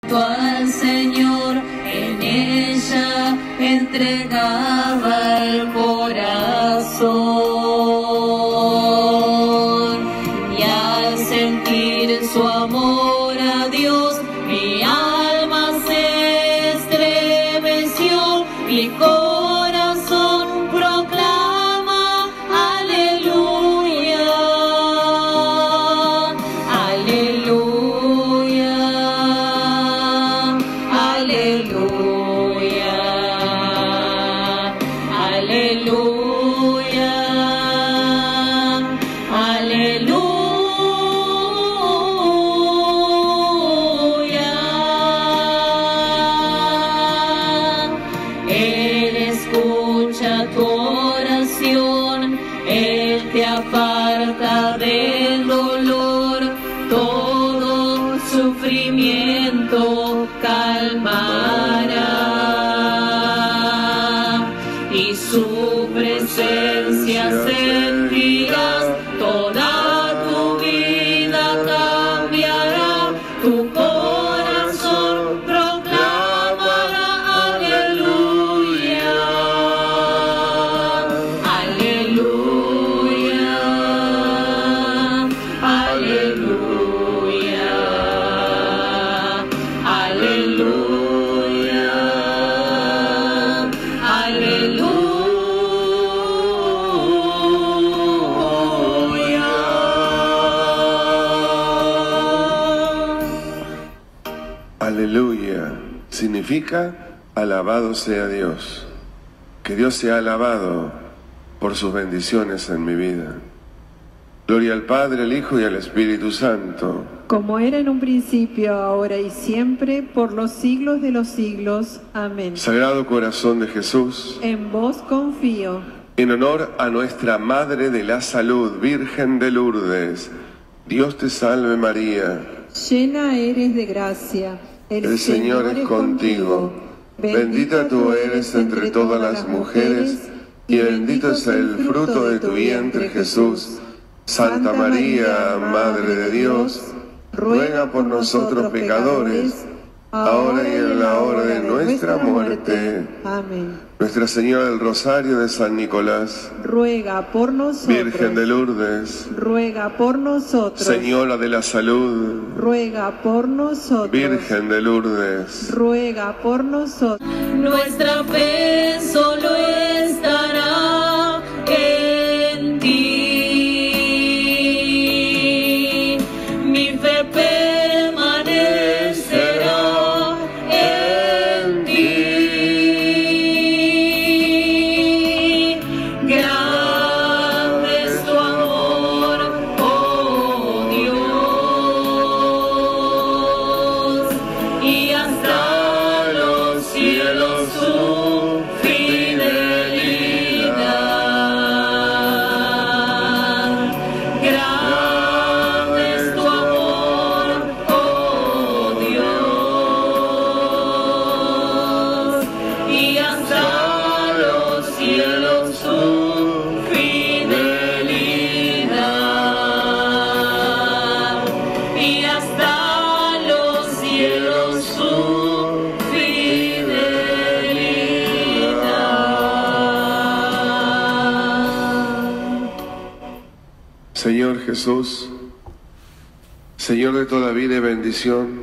al Señor, en ella entregaba el corazón. Y al sentir su amor a Dios, mi alma se estremeció, mi corazón proclama aleluya, aleluya, aleluya, aleluya, aleluya. Él escucha tu oración, Él te aparta del dolor, todo sufrimiento calmará, y su presencia sentirás, toda tu vida cambiará, tu corazón proclamará aleluya, aleluya, aleluya, aleluya, Aleluya significa alabado sea Dios. Que Dios sea alabado por sus bendiciones en mi vida. Gloria al Padre, al Hijo y al Espíritu Santo. Como era en un principio, ahora y siempre, por los siglos de los siglos. Amén. Sagrado Corazón de Jesús, En vos confío. en honor a nuestra Madre de la Salud, Virgen de Lourdes, Dios te salve María. Llena eres de gracia. El Señor es contigo. Bendita tú eres entre todas las mujeres, y bendito es el fruto de tu vientre, Jesús. Santa María, Madre de Dios, ruega por nosotros pecadores, ahora y en la hora de nuestra muerte. Amén. Nuestra Señora del Rosario de San Nicolás, Ruega por nosotros. Virgen de Lourdes, Ruega por nosotros. Señora de la Salud, Ruega por nosotros. Virgen de Lourdes, Ruega por nosotros. nuestra fe solo estará en ti, mi fe permanecerá en ti. Grande es tu amor, oh Dios, y hasta los cielos su fidelidad. Grande es tu amor, oh Dios, y hasta los cielos su fidelidad. Y hasta los cielos su fidelidad. Señor Jesús, Señor de toda vida y bendición,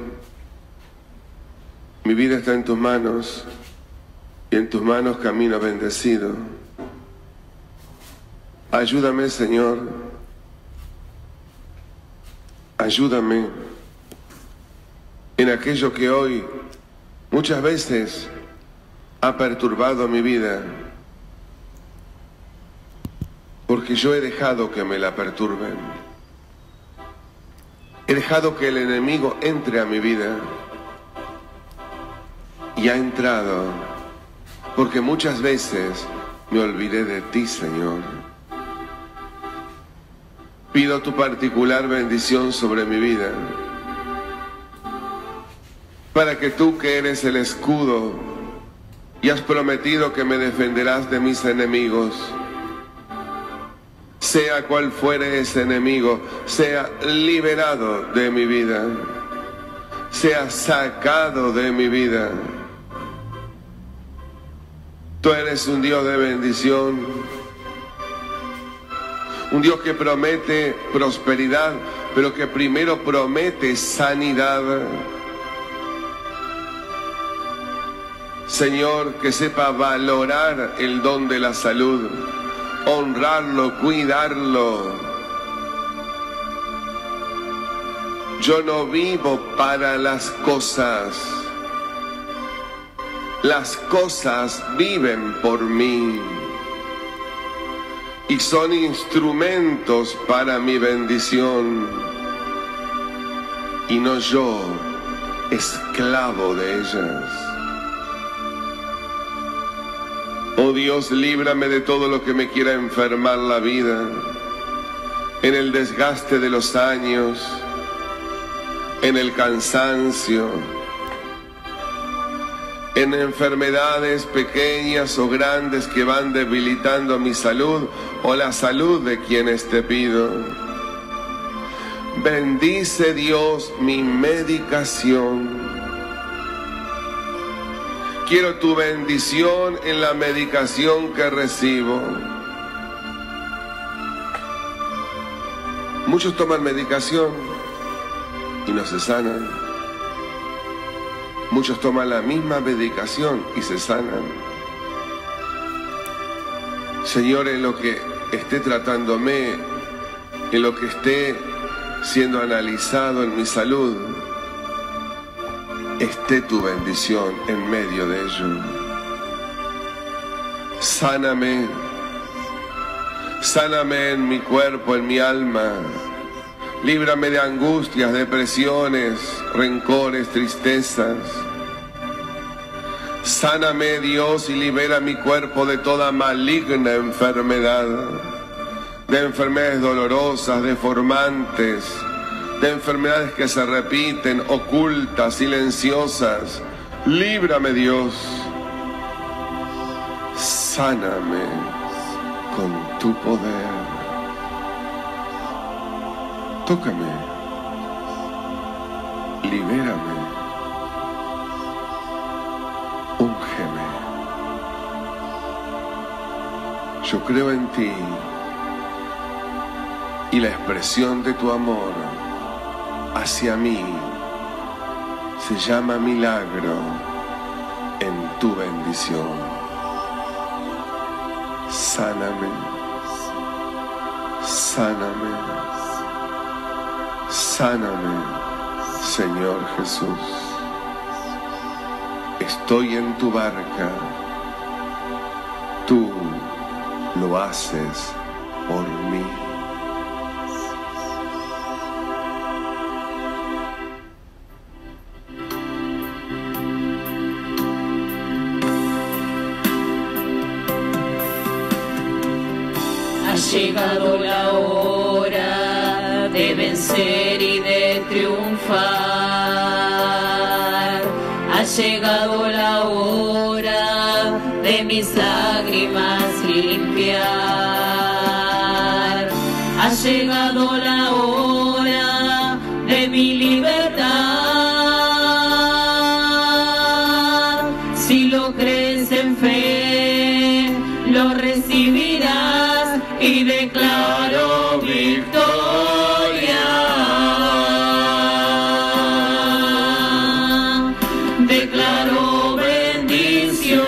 mi vida está en tus manos, y en tus manos camino bendecido. Ayúdame, Señor, ayúdame en aquello que hoy muchas veces ha perturbado mi vida, porque yo he dejado que me la perturben. He dejado que el enemigo entre a mi vida, y ha entrado porque muchas veces me olvidé de ti, Señor. Pido tu particular bendición sobre mi vida, para que tú, que eres el escudo y has prometido que me defenderás de mis enemigos, sea cual fuere ese enemigo, sea liberado de mi vida, sea sacado de mi vida. Tú eres un Dios de bendición, un Dios que promete prosperidad, pero que primero promete sanidad. Señor, que sepa valorar el don de la salud, honrarlo, cuidarlo. Yo no vivo para las cosas viven por mí y son instrumentos para mi bendición, y no yo, esclavo de ellas. Oh Dios, líbrame de todo lo que me quiera enfermar la vida, en el desgaste de los años, en el cansancio, en enfermedades pequeñas o grandes que van debilitando mi salud o la salud de quienes te pido. Bendice, Dios, mi medicación. Quiero tu bendición en la medicación que recibo. Muchos toman medicación y no se sanan. Muchos toman la misma medicación y se sanan. Señor, en lo que esté tratándome, en lo que esté siendo analizado en mi salud, esté tu bendición en medio de ello. Sáname, sáname en mi cuerpo, en mi alma. Líbrame de angustias, depresiones, rencores, tristezas. Sáname, Dios, y libera mi cuerpo de toda maligna enfermedad, de enfermedades dolorosas, deformantes, de enfermedades que se repiten, ocultas, silenciosas. Líbrame, Dios. Sáname con tu poder. Tócame, libérame, úngeme. Yo creo en ti y la expresión de tu amor hacia mí se llama milagro en tu bendición. Sáname, sáname. Sáname, Señor Jesús. Estoy en tu barca. Tú lo haces por mí. Ha llegado la hora de vencer y de triunfar. Ha llegado la hora de mis lágrimas limpiar. Ha llegado la hora de mi libertad. Si lo crees en fe, lo recibirás y declaro victoria. Declaro bendición.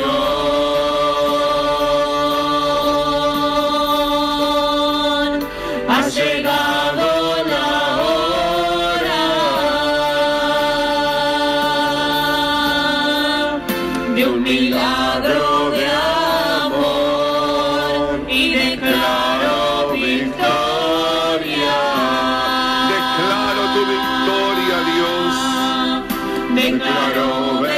Ha llegado la hora de un milagro de amor y declaro victoria. Declaro tu victoria, Dios. Declaro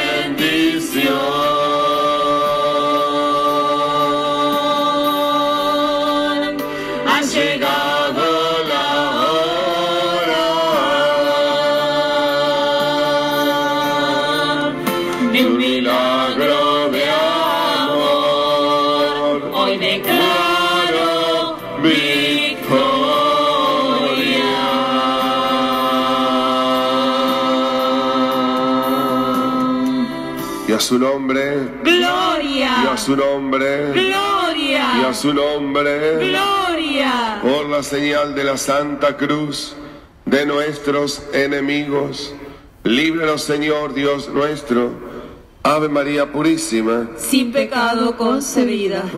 bendición. Ha llegado la hora de un milagro de amor. Hoy declaro victoria. a su nombre, gloria, y a su nombre, gloria, y a su nombre, gloria. por la señal de la Santa Cruz de nuestros enemigos. Líbranos, Señor Dios nuestro. Ave María Purísima, Sin pecado concebida.